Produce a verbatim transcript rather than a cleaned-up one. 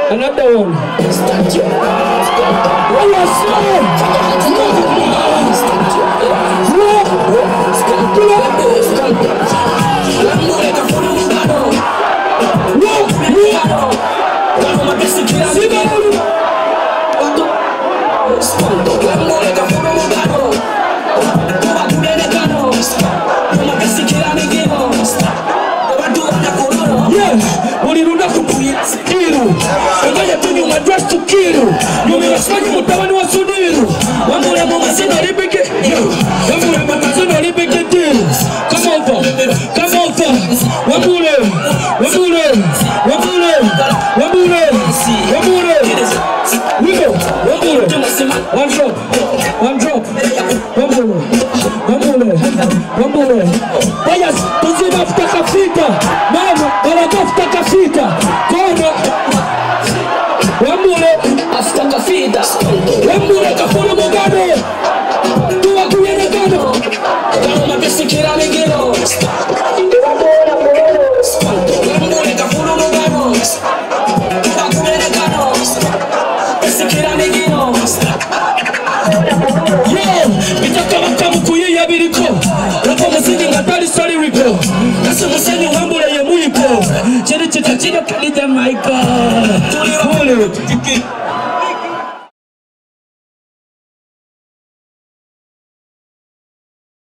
Another one. Address to kill you. You will respect you, Mutawani was to do. One more moment, say that he became you. One more moment, say that he became you. Come over, come over. One more, one more, one more, one more, one more. We go, one more. One drop, one drop, one more, one more, one more. Payas, tuzima futaka fita. Mama, balaga futaka fita. Kono. Wambule after kafida wambule kafuna mugano tuwa kuyene gano kama besikira migero wambule kafuna mugano tuwa kuyene gano besikira migero yo bitaka bakamu kuyiya biriko rapo musini ngatari sorry ripo nase museni wambule ye muipo chiri chita chino kalija my god. Pull it.